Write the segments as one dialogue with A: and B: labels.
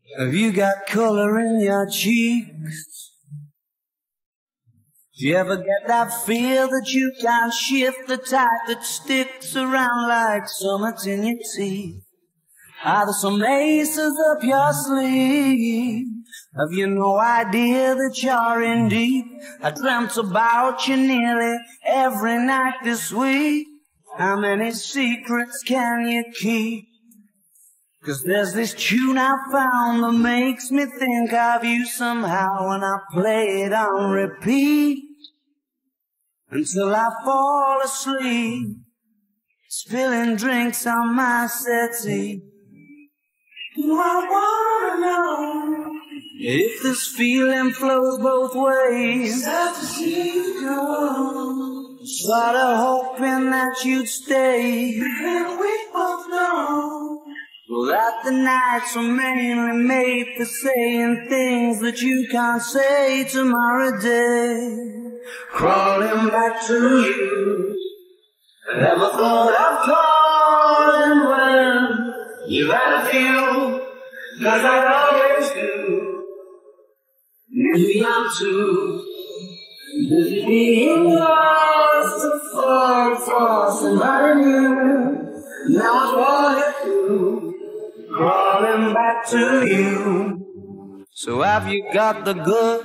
A: Have you got color in your cheeks? Do you ever get that feel that you can't shift, the type that sticks around like summits in your teeth? Are there some aces up your sleeve? Have you no idea that you're in deep? I dreamt about you nearly every night this week. How many secrets can you keep? 'Cause there's this tune I found that makes me think of you somehow, and I play it on repeat until I fall asleep, spilling drinks on my settee. Do I wanna know if this feeling flows both ways? Sad to see you go, sorta hoping that you'd stay. And we both know that the nights were mainly made for saying things that you can't say tomorrow day. Crawling back to you, never thought of calling when you had a few, 'cause I always do. Maybe I'm too busy being lost to fall for somebody new. Now I want it through, crawling back to you. So have you got the goods?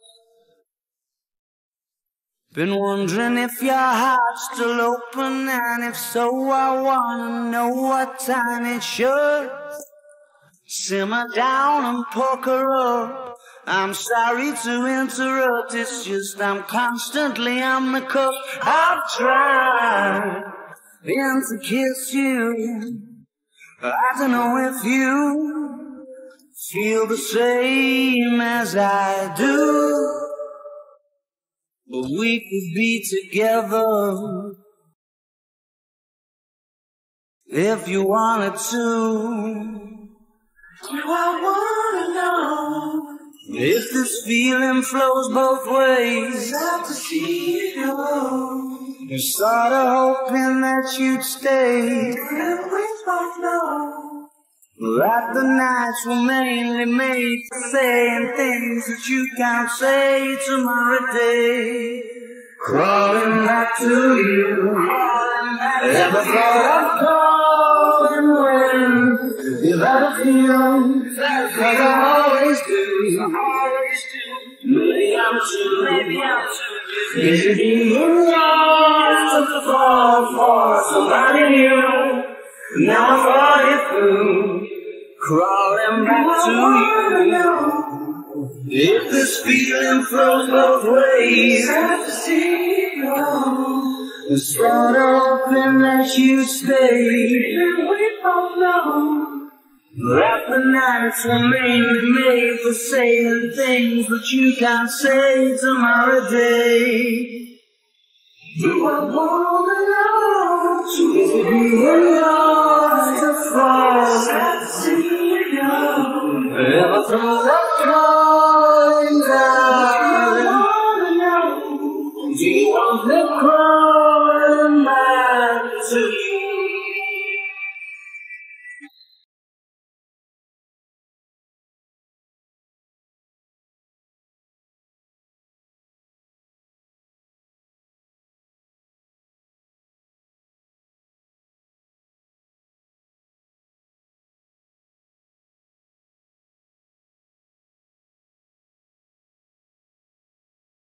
A: Been wondering if your heart's still open, and if so, I wanna know what time it should. Simmer down and pucker up. I'm sorry to interrupt, it's just I'm constantly on the cusp. I've tried to kiss you. I don't know if you feel the same as I do, but we could be together if you wanted to. Do I wanna know if this feeling flows both ways? Sad to see you go, you're sorta hoping that you'd stay. And we both know that the nights were mainly made for saying things that you can't say tomorrow day. Crawling back to you, never thought of calling when you've had a feel, 'cause I always do. Maybe I'm too busy being lost to fall for somebody new. Now I thought it through, crawling back to you. If this feeling flows both ways, sad to see you go, it's sort of hoping that you stay. And we both know that the nights were mainly made for saying things that you can't say tomorrow day. Do I wanna know if being lost to fall? Sad to see you go, ever throw up calling down? Do you wanna know? Do you want me crawling back to you?